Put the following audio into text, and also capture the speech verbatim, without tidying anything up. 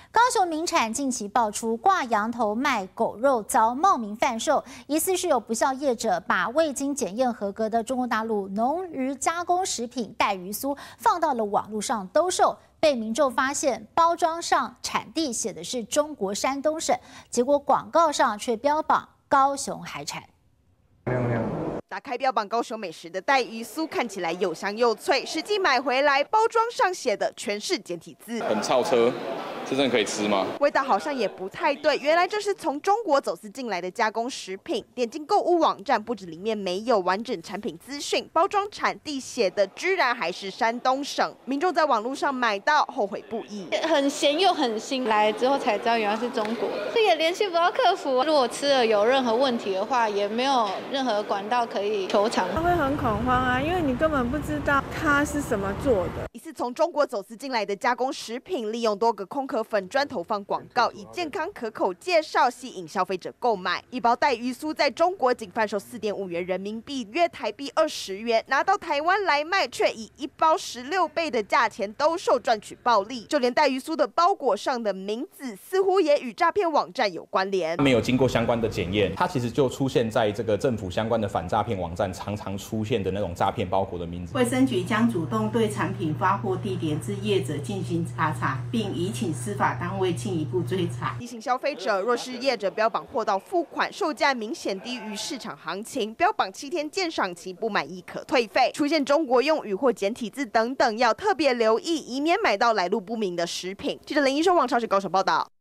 高雄名产近期爆出挂羊头卖狗肉遭冒名贩售，疑似是有不肖业者把未经检验合格的中国大陆农渔加工食品带鱼酥放到了网络上兜售，被民众发现包装上产地写的是中国山东省，结果广告上却标榜高雄海产。 亮亮。 打开标榜高雄美食的带鱼酥，看起来又香又脆，实际买回来包装上写的全是简体字， 很超车。 这真的可以吃吗？ 味道好像也不太对。原来这是从中国走私进来的加工食品。点进购物网站，不止里面没有完整产品资讯，包装产地写的居然还是山东省。民众在网络上买到，后悔不已。 很咸又很腥，来之后才知道原来是中国。这也联系不到客服，如果吃了有任何问题的话，也没有任何管道可以求偿。 他会很恐慌啊，因为你根本不知道它是什么做的。 疑似从中国走私进来的加工食品，利用多个空壳 粉砖投放广告，以健康可口介绍吸引消费者购买。一包带鱼酥在中国仅贩售四点五元人民币，约台币二十元，拿到台湾来卖，却以一包十六倍的价钱兜售赚取暴利。就连带鱼酥的包裹上的名字，似乎也与诈骗网站有关联。 没有经过相关的检验，它其实就出现在这个政府相关的反诈骗网站常常出现的那种诈骗包裹的名字。 卫生局将主动对产品发货地点之业者进行查查，并已请司法单位进一步追查。 提醒消费者，若是业者标榜货到付款，售价明显低于市场行情，标榜七天鉴赏期，不满意可退费，出现中国用语或简体字等等，要特别留意，以免买到来路不明的食品。记者林一收王超市高手报道。